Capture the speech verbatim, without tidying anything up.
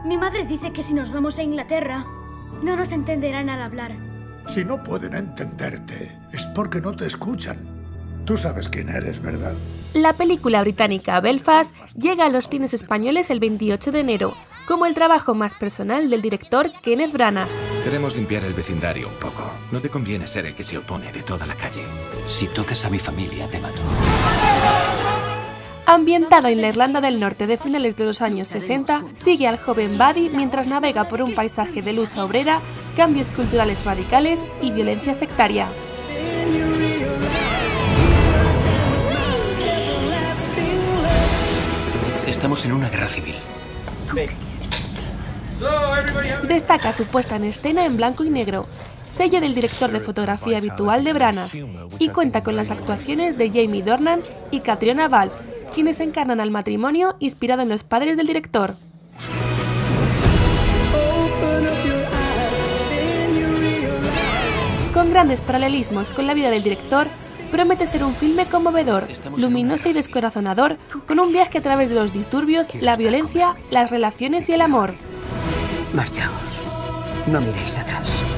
Mi madre dice que si nos vamos a Inglaterra, no nos entenderán al hablar. Si no pueden entenderte, es porque no te escuchan. Tú sabes quién eres, ¿verdad? La película británica Belfast llega a los cines españoles el veintiocho de enero, como el trabajo más personal del director Kenneth Branagh. Queremos limpiar el vecindario un poco. No te conviene ser el que se opone de toda la calle. Si tocas a mi familia, te mato. Ambientado en la Irlanda del Norte de finales de los años sesenta, sigue al joven Buddy mientras navega por un paisaje de lucha obrera, cambios culturales radicales y violencia sectaria. Estamos en una guerra civil. Destaca su puesta en escena en blanco y negro, sello del director de fotografía habitual de Branagh, y cuenta con las actuaciones de Jamie Dornan y Catriona Balfe, quienes encarnan al matrimonio inspirado en los padres del director. Con grandes paralelismos con la vida del director, promete ser un filme conmovedor, luminoso y descorazonador, con un viaje a través de los disturbios, la violencia, las relaciones y el amor. Marchaos. No miréis atrás.